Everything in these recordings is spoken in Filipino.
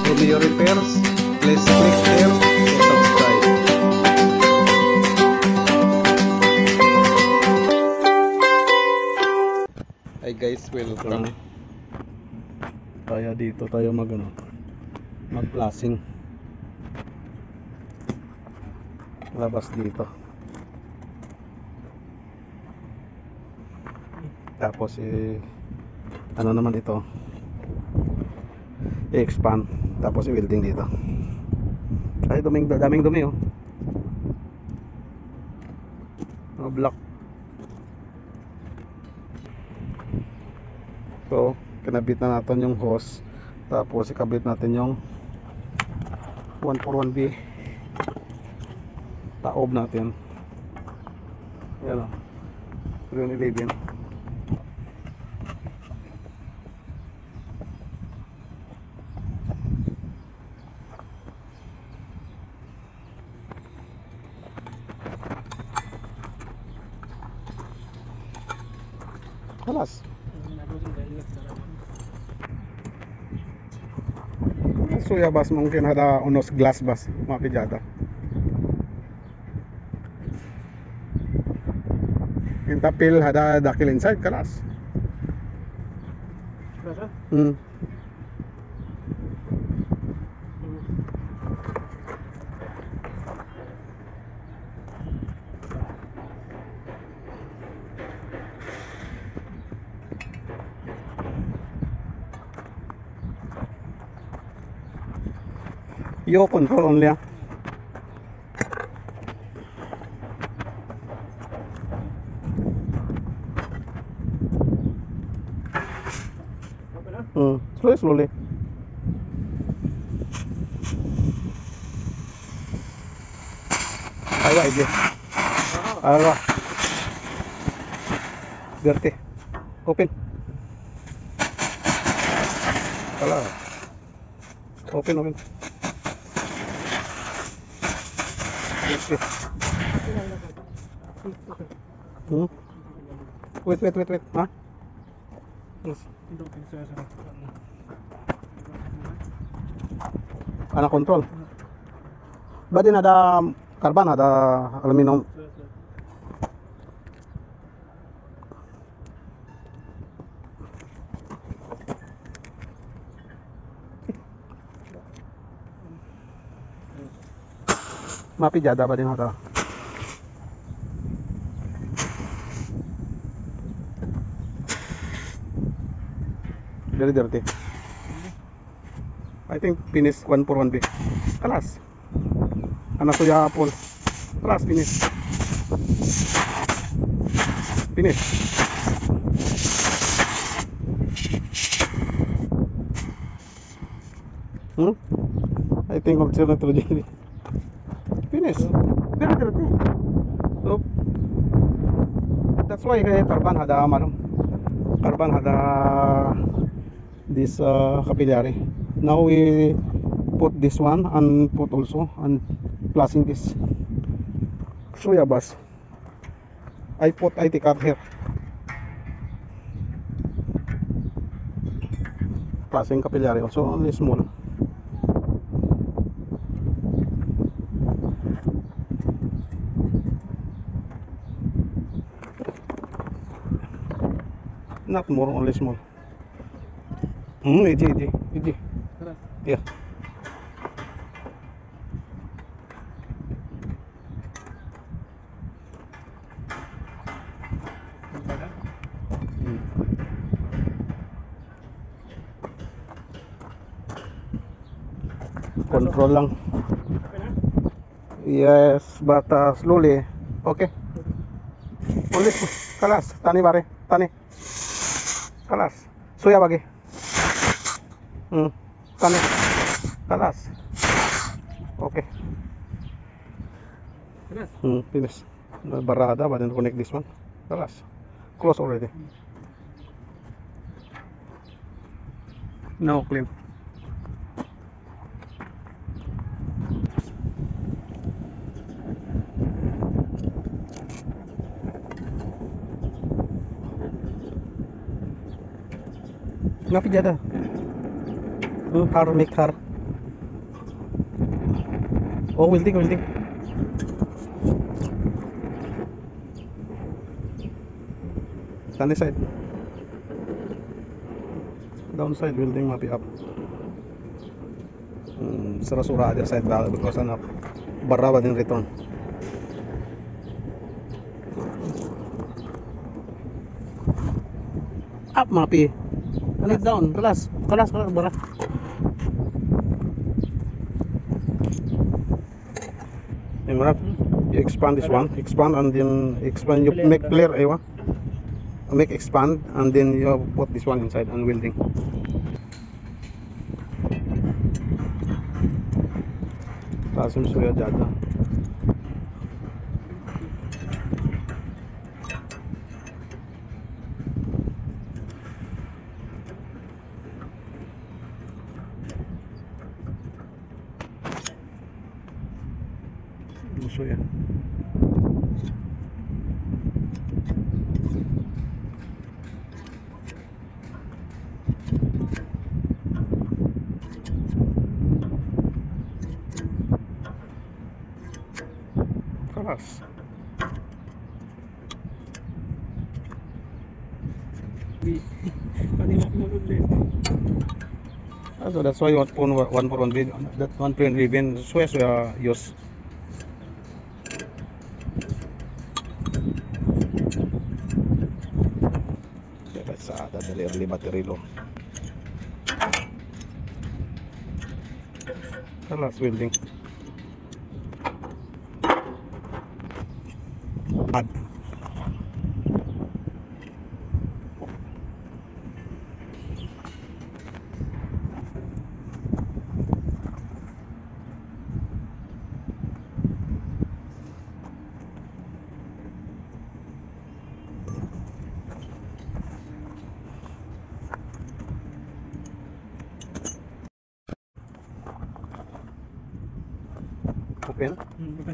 Romeo Repairs. Please click here to subscribe. Hi guys, welcome. Kaya dito tayo mag-flashing. Labas dito. Tapos ano naman ito? I-expand. Tapos i-welding dito. Ay, daming dumi oh. Mga block. So, kinabit na natin yung hose. Tapos ikabit natin yung 141B. Taob natin. Yan o. 311. Kalas. Suya bas mungkin ada unos glass bas mapijada. Kita pil ada dakil inside kalas. You control only. Slowly. Ayo aja. Ayo. Berarti. Open. Kalau. Open. Wait. Hah? Yes. Anak kontrol. Batin ada karban, ada aluminium. Mapi jada ba din hata. Very dirty. I think finish 141B. Kalas. Anak suya apple. Kalas finish. Finish. I think of nitrogen. Finish. Very dirty. So that's why carbon ada malam. Carbon ada this capillary. Now we put this one and put also and flashing this suya bus. I put IT card here. Flashing capillary also only small. Not more, only small. Easy. Yeah. Control lang. Yes, but slowly. Okay. Only kalas. Tani bare. Tani. Kalas. Suya bagi. Tani. Kalas. Okay. Finish. Barada, but then connect this one. Kalas. Close already. Now clean. Ngapi jada. Har make har. Oh, welding, welding. Sunny side. Downside welding mapi up. Sura-sura other side ba because ano barra ba din return. Up mapi. Ano down? Kalas bara. You expand this one, expand and then expand. You make clear, aywa. Make expand and then you put this one inside and welding. Lazim suya jada. Suya. Kalas. So that's why you want one for one bin. That one print ribbon suya use. Sa dali baterilo. Kalas welding. Add. Open. Open.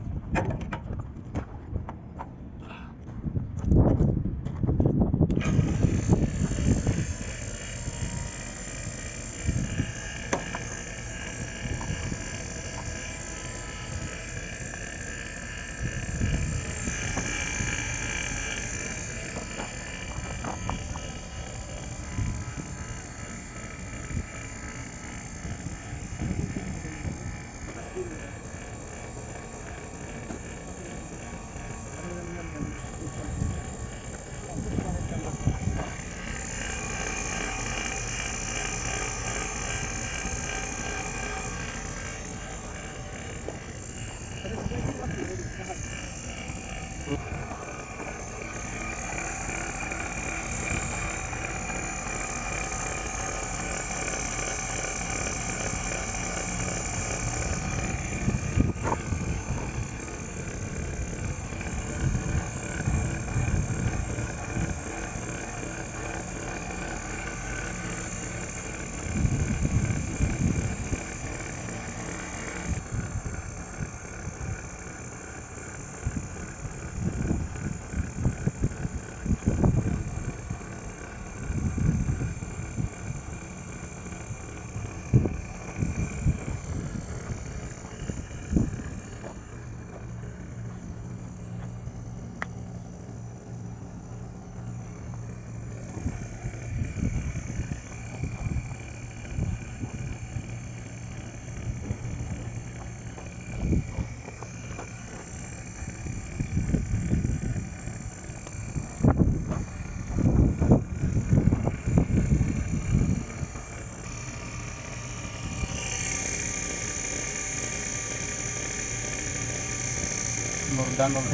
Mordan mo.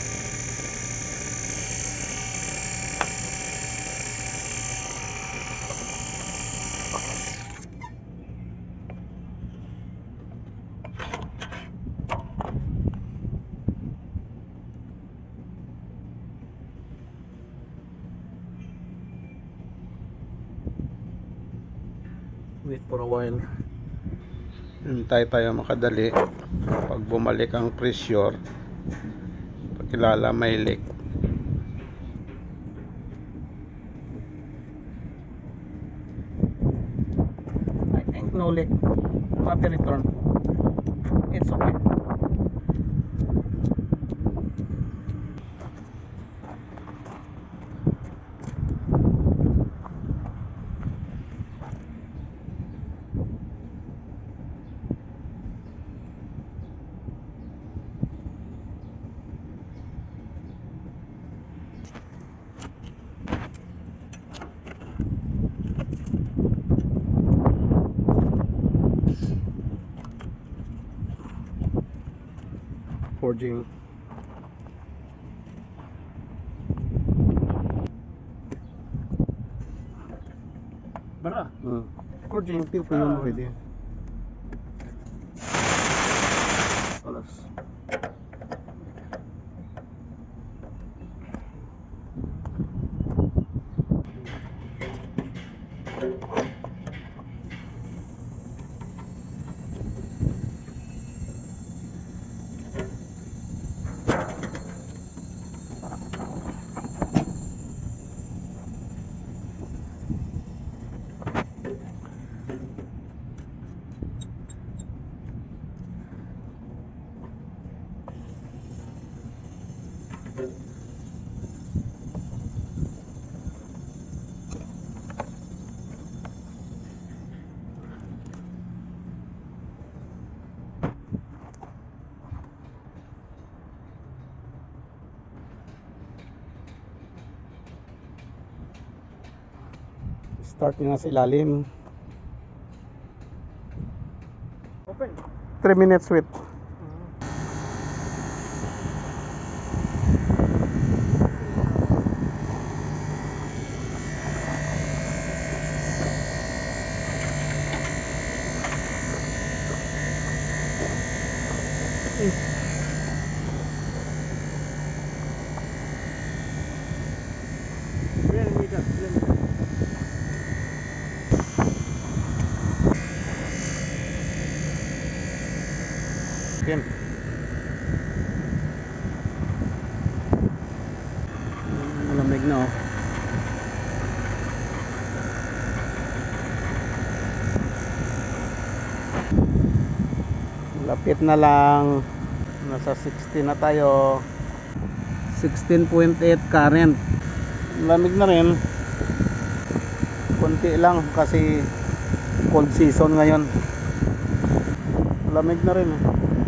Wait for a while. Hintay tayo makadali. Pag bumalik ang pressure, pakilala may leak. I think no leak. Water return. It's okay. Forging. Bara. Forging tipo yun already. Alas. Start nyo na sa ilalim. Open. 3 minutes wait. Again. Malamig na oh. Lapit na lang. Nasa 16 na tayo. 16.8 current. Lamig na rin. Kunti lang kasi cold season ngayon. Lamig na rin eh.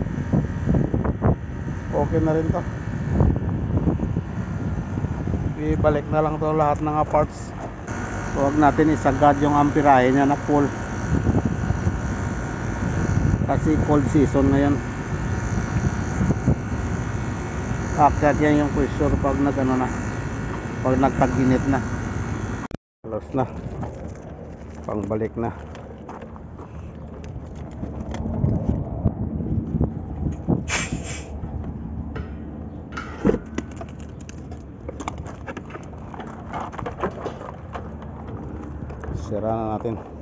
Okay na rin to. Ibalik na lang to lahat ng parts. So, huwag natin isagad yung amperahe niya na full kasi cold season ngayon. Akyat yan yung pressure pag nagano na, pag nagtag-init na. Alas na, pangbalik na. Sira na natin.